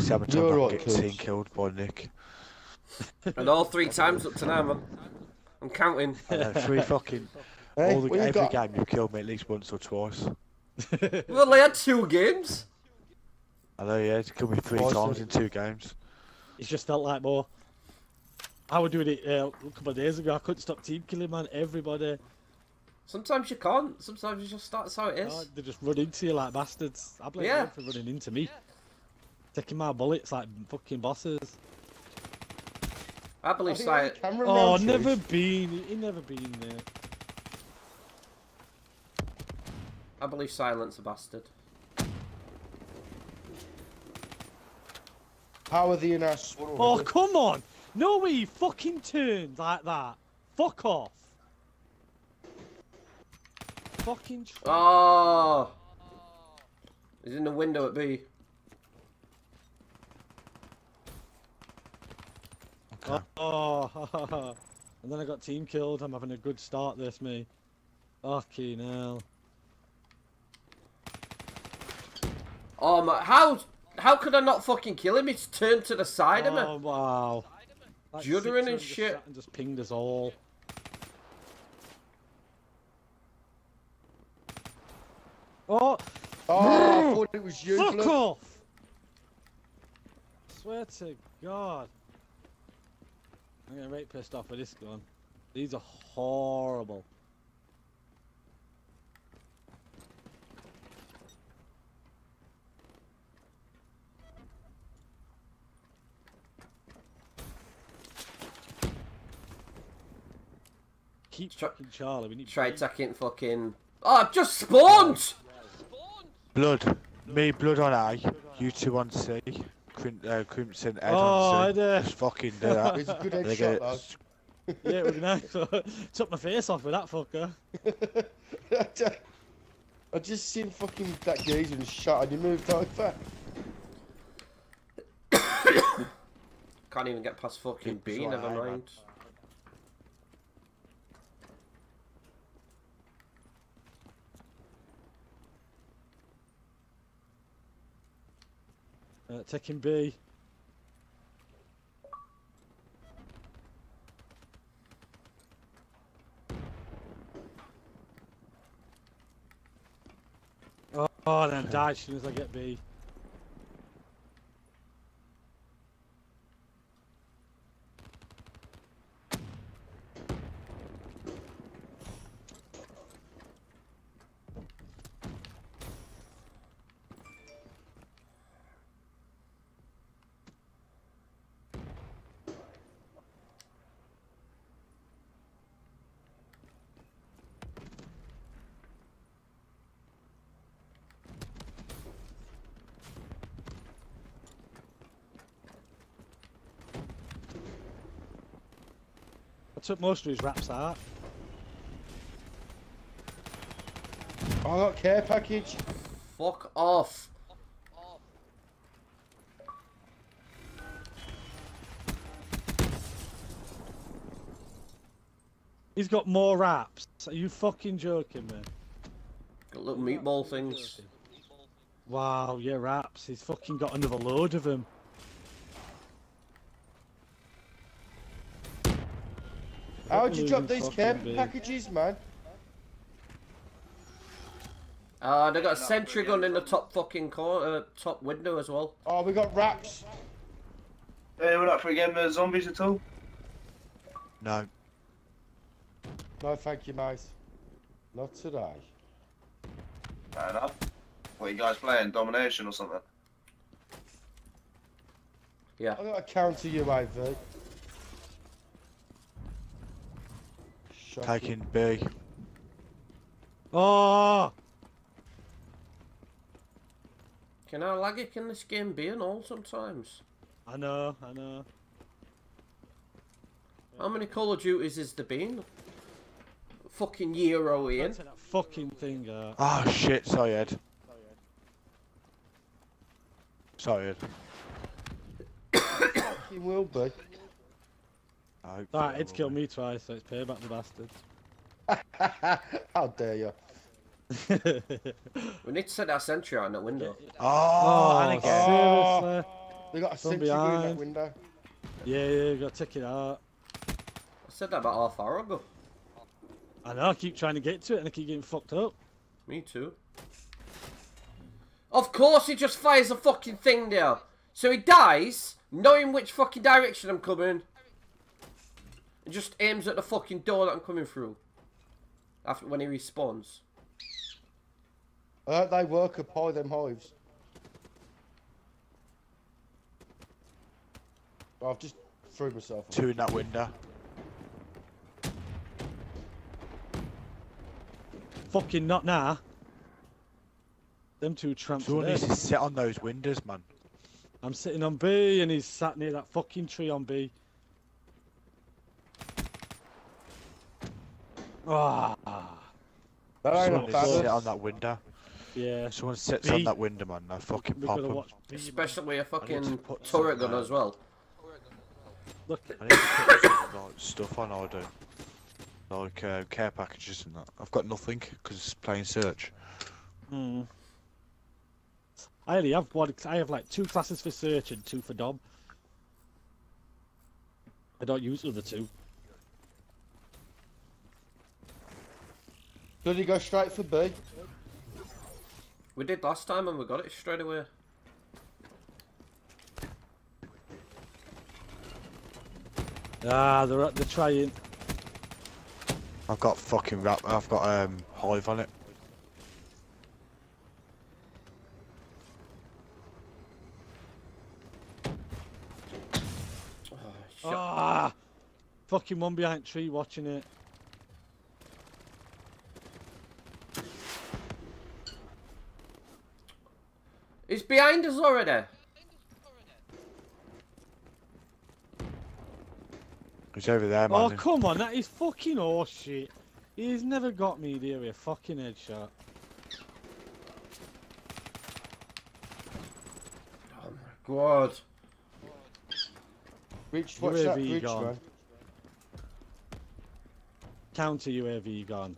Obviously, I'm trying You're not right, to get team Cubs. killed by Nick. And all 3 times up to now, man. I'm counting. Three fucking... Hey, all the, what you every got? game you've killed me at least once or twice. We've only had 2 games. I know, yeah, it's killed me 3 Awesome. times in 2 games. It's just felt like more. I was doing it a couple of days ago. I couldn't stop team killing, man. Everybody. Sometimes you can't. Sometimes you just that's how it is. Oh, they just run into you like bastards. I blame Yeah. them for running into me. Taking my bullets like fucking bosses. I believe I think Silent. the camera Oh, round never truth. been. He never been there. I believe Silent's a bastard. How are the in our swallow? Oh, come on! No way he fucking turned like that. Fuck off. Fucking Oh! He's in the window at B. Okay. Oh, and then I got team killed. I'm having a good start this, me. Fucking hell. Oh my! How could I not fucking kill him? He's turned to the side of me. Oh, wow. Like Juddering and 600 shit. sat and just pinged us all. Oh! Oh, I thought it was you, Fuck blood. off! Swear to God. I'm getting right pissed off with this gun. These are horrible. Keep Try- fucking Charlie. We need Try to attacking fucking. Oh, I've just spawned! Blood. Me, Blood on A, you 2 on C. Crimson, Ed Oh, on C. Ed, Just fucking do that. It's a good They headshot, get though. Yeah, it was nice. Took my face off with that fucker. I just seen fucking that geezer and shot and he moved over. Can't even get past fucking B, It's never alright, man. mind. Taking B. Oh, and then die as soon as I get B. I took most of his raps out. I got care package. Fuck off. He's got more raps. Are you fucking joking me? Got little meatball things. Wow, yeah, raps. He's fucking got another load of them. How'd you drop Losing these care fucking B. packages, man? They got a sentry gun in the top fucking corner, top window as well. Oh, we got wraps. Hey, we're up for a game of zombies at all? No. No, thank you, mate. Not today. Fair enough. What are you guys playing? Domination or something? Yeah. I got a counter UAV. Shocking. Taking B. Oh! Can how laggy can this game be and all sometimes? I know, I know. How many Call of Duties is there been? Fucking Euro Ian. Take that fucking thing out. Oh shit, sorry Ed. Sorry Ed. He will be. Alright, it's killed me twice, so it's payback the bastards. How dare you? We need to set our sentry out in that window. Oh, and again. Seriously? They got a From sentry gun in that behind. window. Yeah, you gotta take it out. I said that about half hour ago. I know, I keep trying to get to it and I keep getting fucked up. Me too. Of course he just fires a fucking thing there. So he dies, knowing which fucking direction I'm coming. And just aims at the fucking door that I'm coming through. After when he respawns. They work up high, them hives. I've just threw myself. Two in that window. Fucking not now. Them two tramps are Someone there. needs to sit on those windows, man. I'm sitting on B and he's sat near that fucking tree on B. Ah. That ain't Someone a needs to sit bad. on that window. Yeah. Someone sits B. on that window, man. I fucking We pop gotta them. watch B. Especially a fucking put turret some, gun as well. Look, I need to put some like, stuff on order. Like care packages and that. I've got nothing because it's playing search. I only have one. I have like 2 classes for search and 2 for dom. I don't use the other 2. Did he go straight for B? We did last time and we got it straight away. Ah, they're trying. I've got fucking wrap. I've got hive on it. Oh, Ah, fucking one behind tree watching it. He's behind us already. He's over there, man. Oh, come on, that is fucking horseshit. He's never got me there with a fucking headshot. Oh my god. Reach, watch that UAV bridge, gone. man. Counter UAV gone.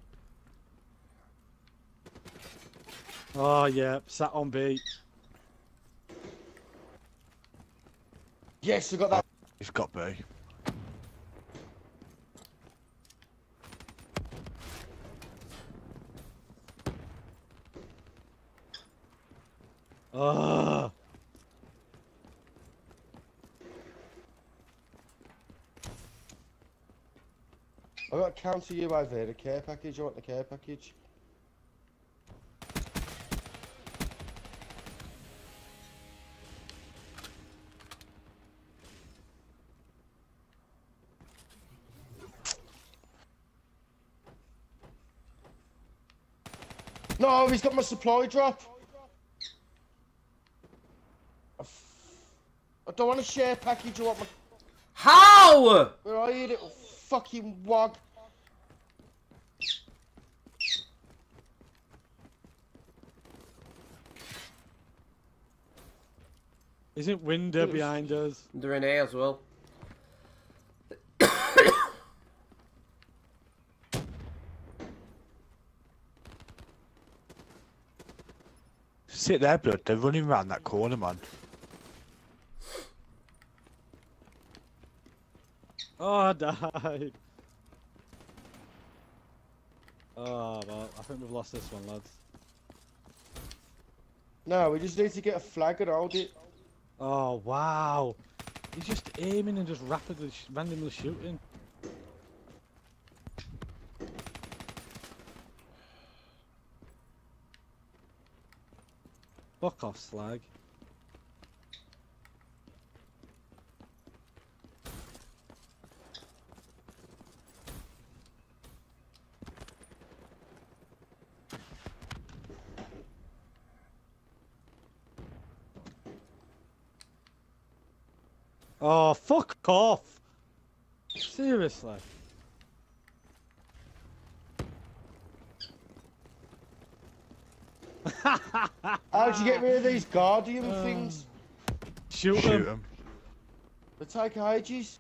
Oh, yeah, sat on B. Yes, I got that. He's got B. Ah. I got counter UAV, the care package. I want the care package. No, he's got my supply drop. I don't want a share package. I want my. How? Where are you, little fucking wog? Isn't Winder behind us? They're in A as well. Sit there, blood. They're running around that corner, man. Oh, I died. Oh, well, I think we've lost this one, lads. No, we just need to get a flag and hold it. Oh, wow. He's just aiming and just rapidly, randomly shooting. Fuck off, slag. Oh, fuck off! Seriously. How'd you get rid of these Guardian things? Shoot Shoot him. him. They take ages.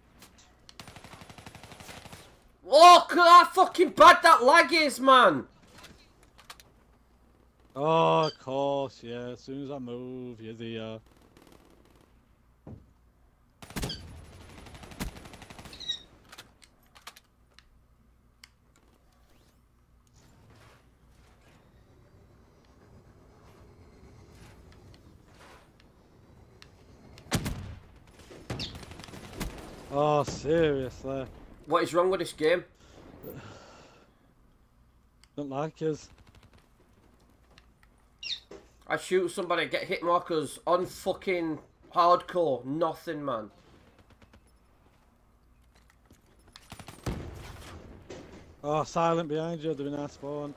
Oh, look at how fucking bad that lag is, man. Oh, of course, yeah. As soon as I move, you're the. Oh, seriously. What is wrong with this game? Don't like us. I shoot somebody, get hit markers on fucking hardcore. Nothing, man. Oh, silent behind you, doing our spawn.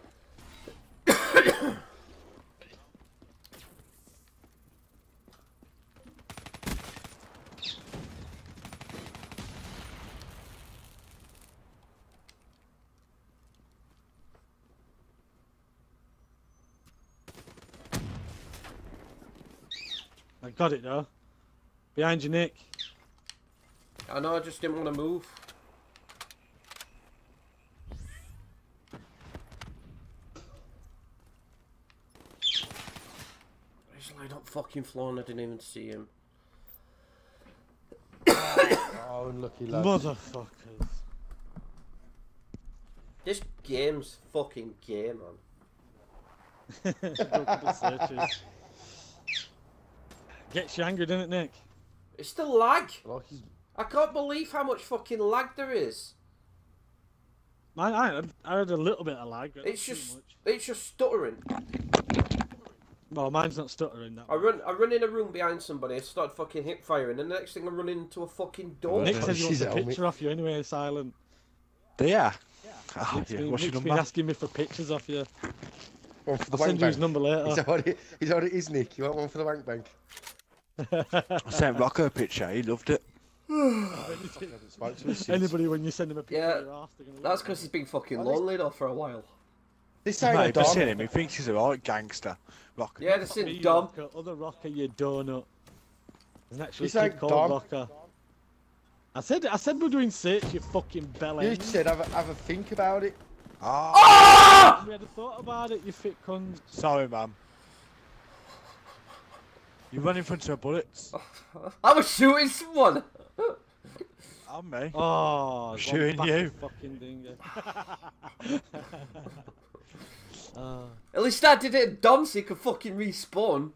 I got it though. Behind you, Nick. I know, I just didn't want to move. He's laid up fucking floor and I didn't even see him. Oh, unlucky lad. Motherfuckers. This game's fucking gay, man. Do a couple of searches. Gets you angry, doesn't it, Nick? It's the lag. Like he's... I can't believe how much fucking lag there is. I had a little bit of lag. But It's not too just, much. it's just stuttering. Well, mine's not stuttering that. I run in a room behind somebody, I start fucking hip firing, and the next thing I run into a fucking door. Nick said he wants She's a at home, picture off you anyway, Silent. Yeah. Oh, Nick's yeah. been, What's your Nick's been number? asking me for pictures off you. One for the I'll send wank you his bank. number later. Is that what it is, Nick? You want one for the wank bank? I sent Rocco a picture. He loved it. Spoke to us. Anybody, when you send them a picture Yeah, of your arse, they're gonna That's look because he's been fucking Oh, this- lonely though for a while. This Mate, ain't if you seen Dom. him, he thinks he's a right gangster. Rocco. Yeah, this at me, is you dumb. Rocker, other Rocker, you donut. There's an actual This kid ain't called Dom. Rocker. I said we're doing search, you fucking bell You end. said have a think about it. Ah, We had a thought about it, you fit cunt. sorry, man. You run in front of bullets. I was shooting someone. I'm me. Oh, one Shooting back you. of fucking dinger. At least I did it at Dom so he could fucking respawn.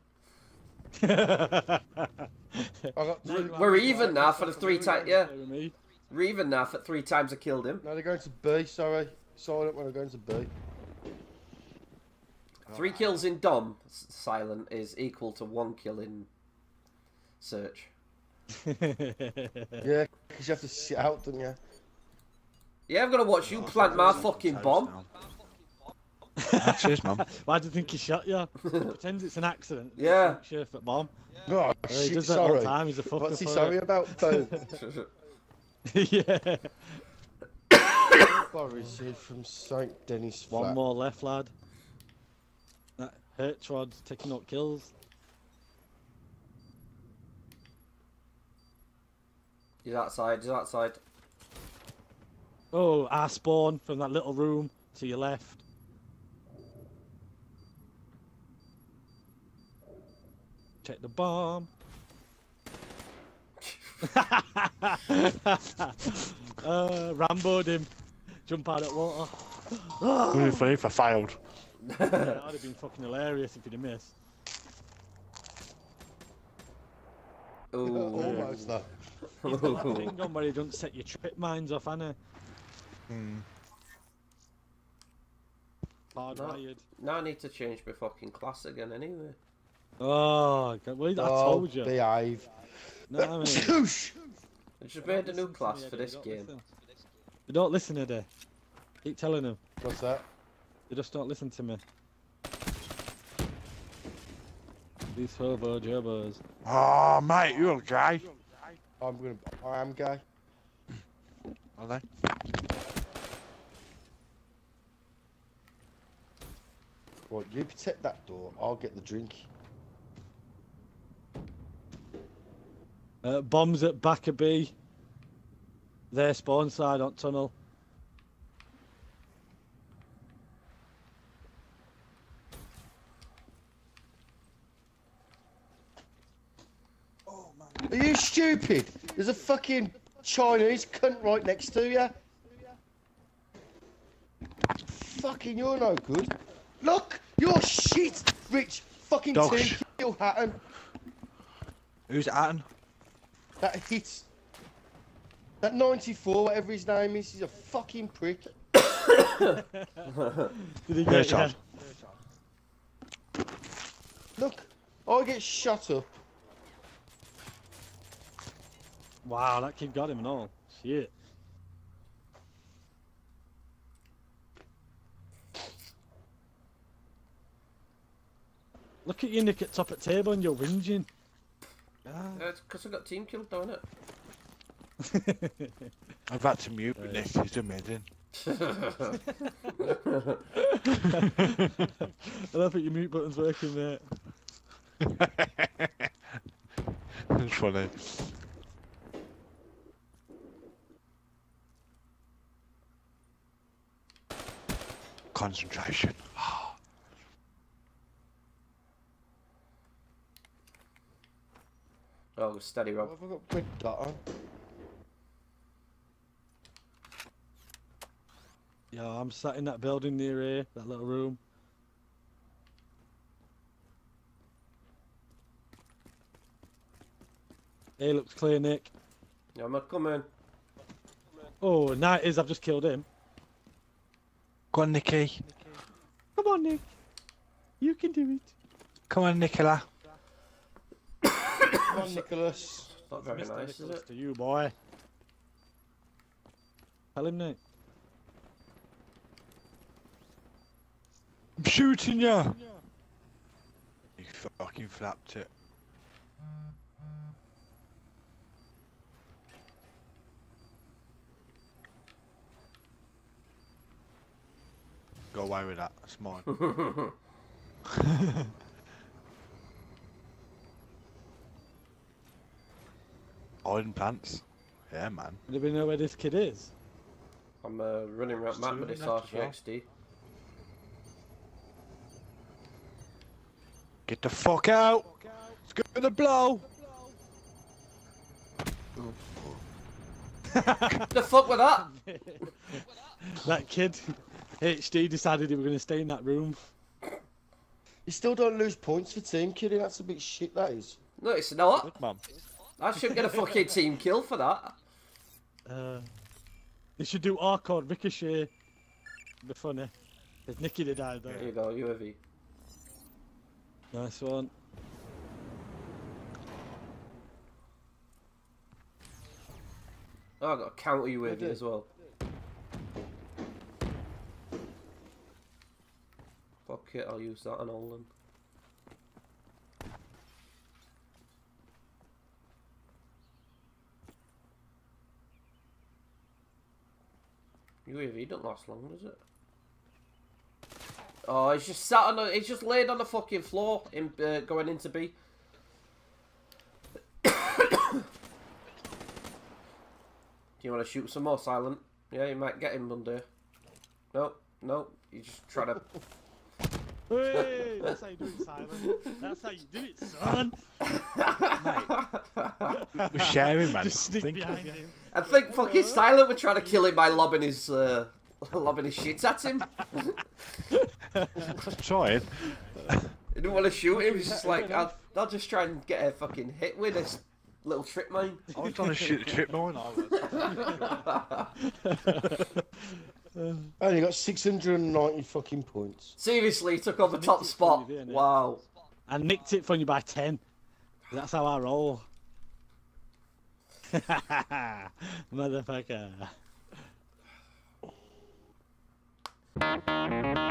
I got We're even now for the 3 times. Yeah, Me. we're even now for 3 times I killed him. No, they're going to B. Sorry, silent when I'm going to B. 3 kills in Dom silent is equal to 1 kill in search. Yeah, because you have to sit out, don't you? Yeah, I'm gonna watch you plant my fucking bomb. Cheers, man. Why do you think he shot you? Pretends it's an accident. Yeah. Sure for bomb. Oh, He shit, does that all the sorry. time. He's a fucker. What's he for sorry it. about, Bo? Yeah. Received from St. Denis One flat. more left, lad. That Hertrod's taking up kills. He's outside, he's outside. Oh, our spawn from that little room to your left. Check the bomb. Rambo'd him. Jump out of water. Would be funny if I failed. That would have been fucking hilarious if he'd have missed. Ooh. Almost though. He's got that thing on where he doesn't set your trip mines off, hasn't he? Hardwired. Now I need to change my fucking class again anyway. Oh, God. Well, I told you. Behave. No, I mean, Whoosh! I just made a new class for this game. They don't listen to me. Keep telling them. What's that? They just don't listen to me. These hobo jobos. Oh, mate, you're a guy. I am gay. Are they? Right, you protect that door, I'll get the drink. Bombs at back of B. Their spawn side on tunnel. Are you stupid? There's a fucking Chinese cunt right next to you. Fucking, you're no good. Look, you're shit, Rich. Fucking Dog team sh- kill Hatton. Who's Atten? That hits. That 94, whatever his name is, he's a fucking prick. Did he Yeah, get Charles. Look, I get shot up. Wow, that kid got him and all. Shit. Look at you, Nick, at top at table and you're whinging. It's because I got team killed, don't it? I've had to mute Nick, he's amazing. I don't think your mute button's working, mate. It's funny. Concentration. Oh, steady, What Rob. have I got red dot on? Yeah, I'm sat in that building near here, that little room. Hey, looks clear, Nick. Yeah, I'm coming. Oh, now it is, I've just killed him. Go on, Nicky. Come on, Nick. You can do it. Come on, Nicola. Come on, Nicholas. Not very Mr. nice, is Nicholas it? to you, boy. Tell him, Nick. I'm shooting you. You fucking flapped it. Go away with that. That's mine. Hiding pants. Yeah, man. Do we know where this kid is? I'm running around Just map doing with this that as well. RCXD. Get the fuck out. Let's go to the blow. The fuck with that? That kid, HD, decided he was going to stay in that room. You still don't lose points for team killing. That's a bit shit, that is. No, it's not. Good, mum. I should get a fucking team kill for that. They should do Arcod Ricochet. It'd be funny. There's Nicky that died There though. you go, UAV. Nice one. Oh, I got a counter UAV did. as well. Fuck it, I'll use that on Olin. UAV don't last long, does it? Oh, he's just sat on the, he's just laid on the fucking floor in going into B. Do you want to shoot some more, Silent? Yeah, you might get him under. No, no, you just try to. Hey, that's how you do it, Simon. That's how you do it, son. We're sharing, man. Just sneak Think- behind him. I think fucking Silent were trying to kill him by lobbing his shit at him. Trying. He didn't want to shoot him. He's just like, I'll just try and get a fucking hit with this little trip mine. I was trying to shoot the trip mine. I only got 690 fucking points. Seriously, he took on the top spot. for you, innit? Wow. I nicked it from you by 10. That's how I roll. Motherfucker.